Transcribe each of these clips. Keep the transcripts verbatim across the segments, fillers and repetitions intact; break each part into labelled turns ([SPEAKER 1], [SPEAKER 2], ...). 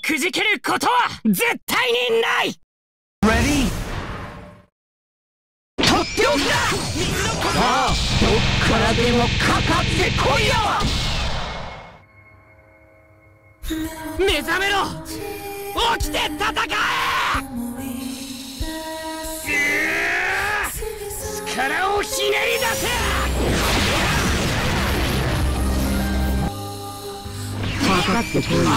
[SPEAKER 1] くじけることは絶対にない。
[SPEAKER 2] Ready? とっておきだ。さあどっからでもかかってこいよ。
[SPEAKER 1] 目覚めろ、起きて戦え。力をひねり出せ。
[SPEAKER 2] かかってこいよ。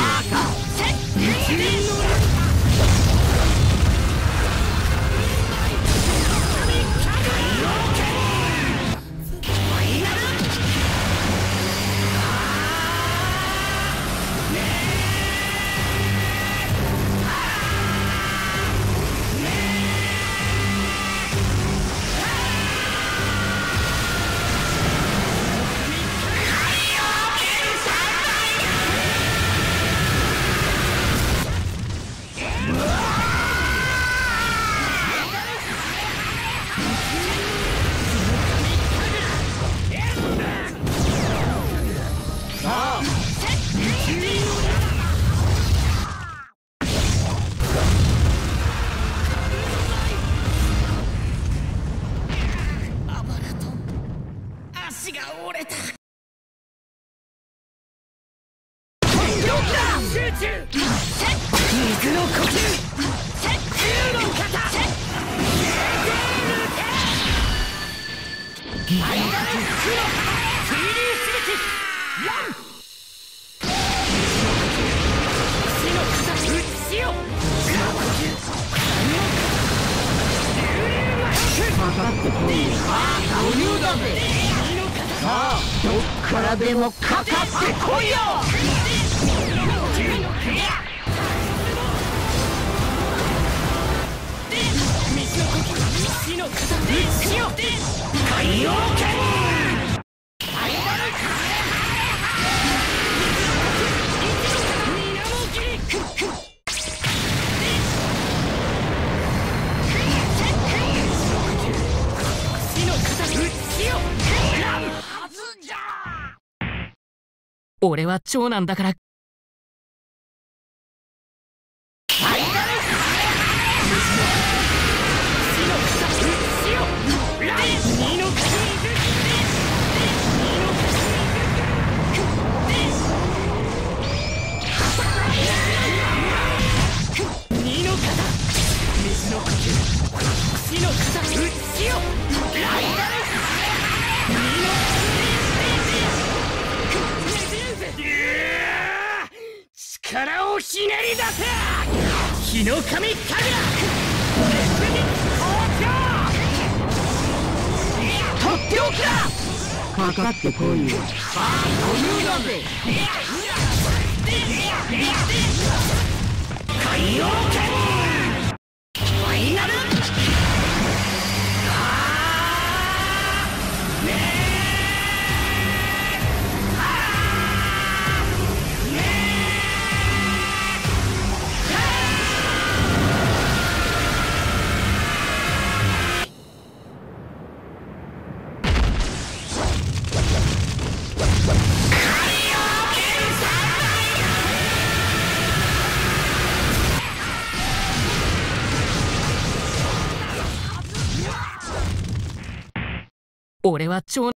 [SPEAKER 1] 足が折れた。集中。水の呼吸。竜の型。アイダルフロ。水流刺激。ラン。死の型。打ちしよ。水の呼吸。流流魔力。
[SPEAKER 2] かかってこいよ。余裕だぜ。さあどっからでもかかってこいよ。水の型。打ちよ。海洋拳。俺は長男だから。力をひねり出せ。日の神神楽。とっておきだ。 かかってこいよ。さあ余裕だぜ。
[SPEAKER 1] 海洋拳。ファイナル。俺は長男。